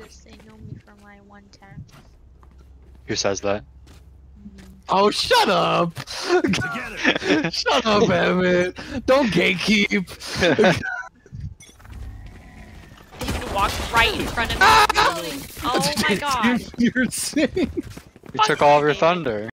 because they know me for my one tap. Who says that? Oh, shut up! Shut up, Emmett! Don't gatekeep! They walked right in front of me. Oh my god. You're insane. You took all of your thunder.